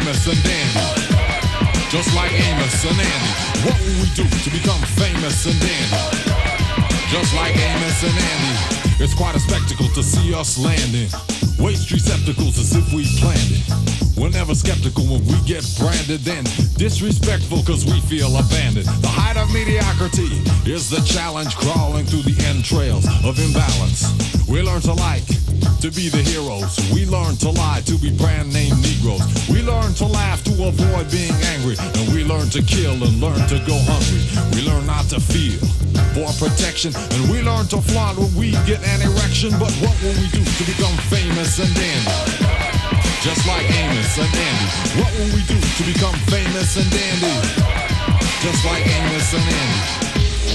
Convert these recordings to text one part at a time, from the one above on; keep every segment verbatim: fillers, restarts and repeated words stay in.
famous and dandy? Just like Amos and Andy. What will we do to become famous and dandy? Just like Amos and Andy. It's quite a spectacle to see us landing waste receptacles as if we planned it. We're never skeptical when we get branded, then disrespectful cause we feel abandoned. The height of mediocrity is the challenge crawling through the entrails of imbalance. We learn to like, to be the heroes. We learn to lie, to be brand name Negroes. We learn to laugh, to avoid being angry. And we learn to kill and learn to go hungry. We learn not to feel for protection. And we learn to flaunt when we get an erection. But what will we do to become famous and dandy? Just like Amos and Andy. What will we do to become famous and dandy? Just like Amos and Andy.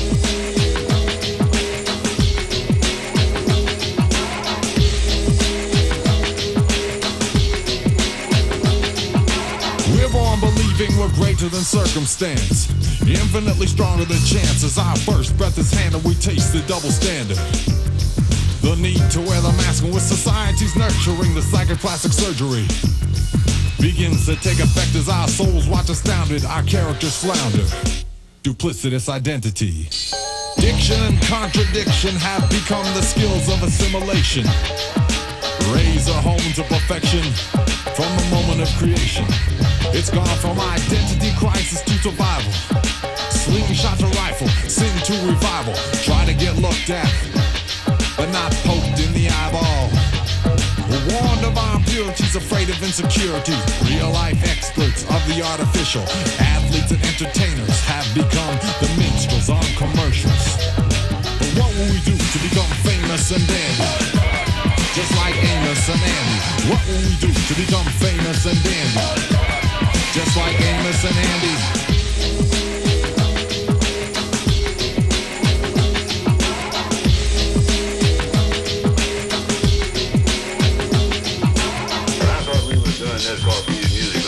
Believing we're greater than circumstance, infinitely stronger than chance. As our first breath is handed, we taste the double standard. The need to wear the mask, and with society's nurturing, the psychoplastic surgery begins to take effect as our souls watch astounded, our characters flounder. Duplicitous identity. Diction and contradiction have become the skills of assimilation. Raise a home to perfection from the moment of creation. It's gone from identity crisis to survival. Slingshot to rifle, sin to revival. Try to get looked at, but not poked in the eyeball. We're warned of our impurities, afraid of insecurity. Real life experts of the artificial. Athletes and entertainers have become the minstrels on commercials. But what will we do to become famous and dandy? Just like Amos and Andy. What will we do to become famous and dandy? Just like Amos and Andy. I thought we were doing this because we use music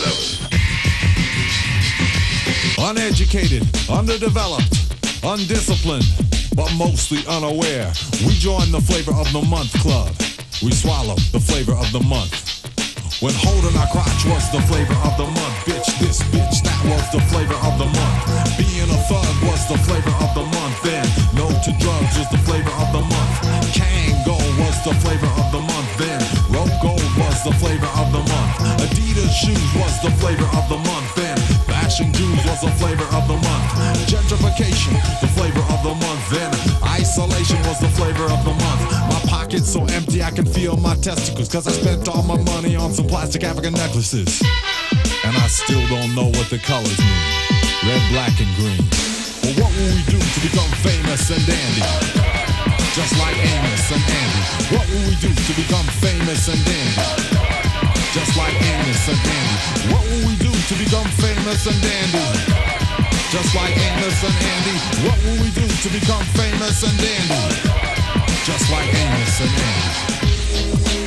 lovers. Uneducated, underdeveloped, undisciplined, but mostly unaware. We join the Flavor of the Month Club. We swallow the flavor of the month. When holding our crotch was the flavor of the month. Bitch, this bitch, that was the flavor of the month. Being a thug was the flavor of the month. Then no to drugs was the flavor of the month. Kango was the flavor of the month. Then Rope Gold was the flavor of the month. Adidas shoes was the flavor of the month. Then fashion Jews was the flavor of the month. Gentrification, the flavor of the month. Then isolation was the flavor of the month. My pocket's so empty I can feel my testicles, cause I spent all my money on some plastic African necklaces. And I still don't know what the colors mean. Red, black, and green. But what will we do to become famous and dandy? Just like Amos and Andy. What will we do to become famous and dandy? Just like Amos and Andy. What will we do to become famous and dandy? Just like Amos and Andy. What will we do to become famous and dandy? Just like Amos and Andy.